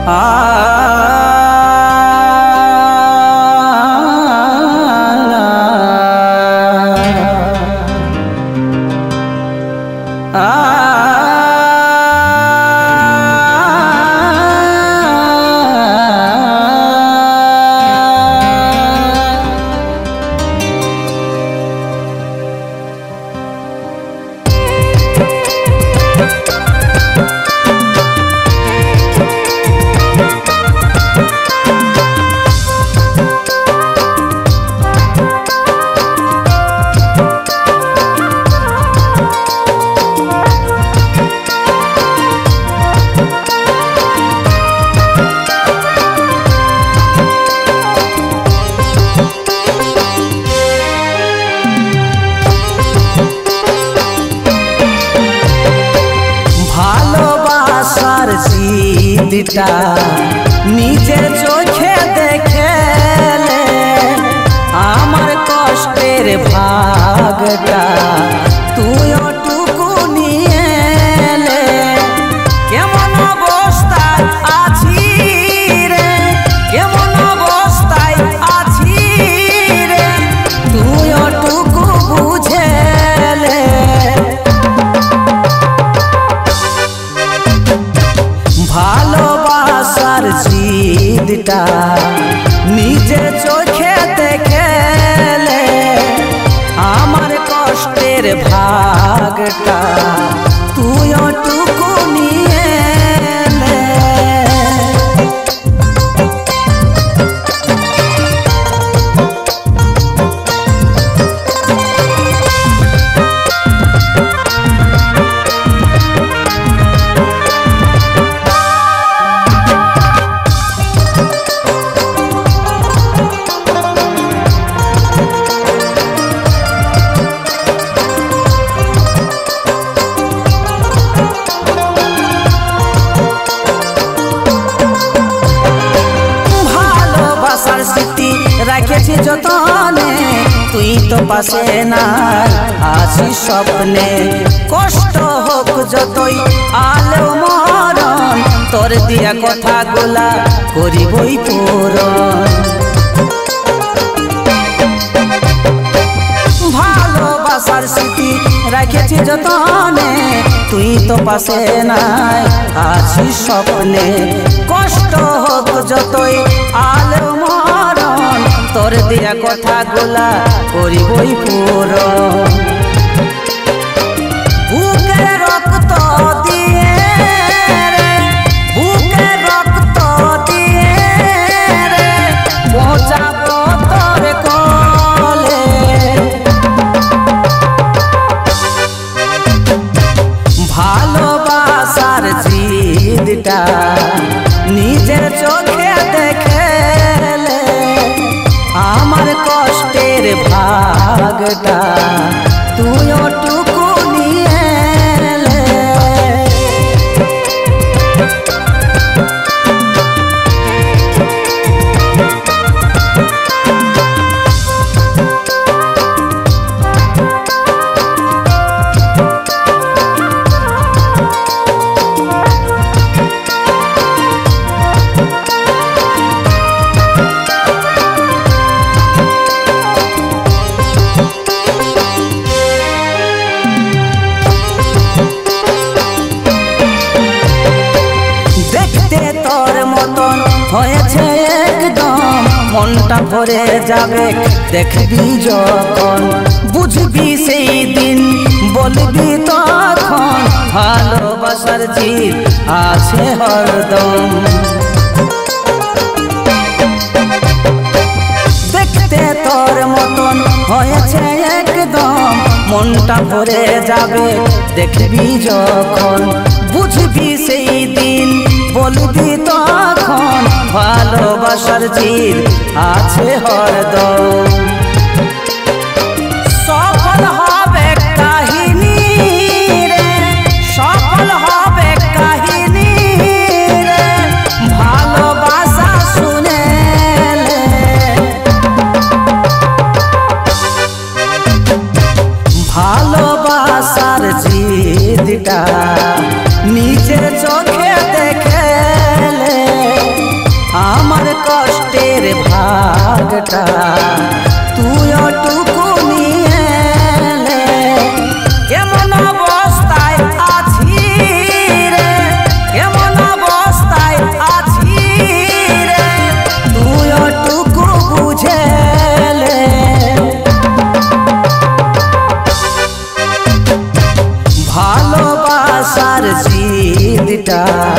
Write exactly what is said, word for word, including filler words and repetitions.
দিটা নিজের চোখে দেখেলে আমার কষ্টের ভাগটা তুই ওটুকু নিয়ে এলে। কেমন অবস্থায় আছি রে, কেমন অবস্থায় আছি রে, তুই ওটুকু বুঝেলে। ভালোবাসার জিদটা নিজের চোখে দেখেলে আমার কষ্টের ভাগটা তুই ওটুকু নিয়ে এলে। রাখেছি যতনে তুই তো পাশে নাই আছি স্বপ্নে। কষ্ট হোক যতই আলো মরণ তোর দিয়া কথা গোলা করিবই পূরণ। ভালোবাসার স্মৃতি রাখেছি যতনে তুই তো পাশে নাই আছি স্বপ্নে। কষ্ট হোক যতই আলো মরণ তোর দিয়া কথা গোলা করিবই পূরণ। বুকে রক্ত দিয়ে রে, বুকে রক্ত দিয়ে রে পৌঁছাবো তোর কোলে। ভালোবাসার জিদটা নিজের চোখে দেখেলে আমার কষ্টের ভাগটা তুই ওটুকু নিয়ে এলে। তোর মতন হয়েছে একদম মনটা ভরে যাবে দেখবি যখন। বুঝবি সেই দিন বলবি তখন ভালোবাসার জিদ আছে হরদম। দেখতে তোর মতন হয়েছে একদম মনটা ভরে যাবে দেখবি যখন। বুঝবি সেই দিন বলবি তখন ভালোবাসার জিদ আছে হরদম। সফল হবে কাহিনী রে, সফল হবে কাহিনী রে ভালোবাসা শুনেলে। ভালোবাসার জিদটা নিজের চোখে দেখেলে গিটার।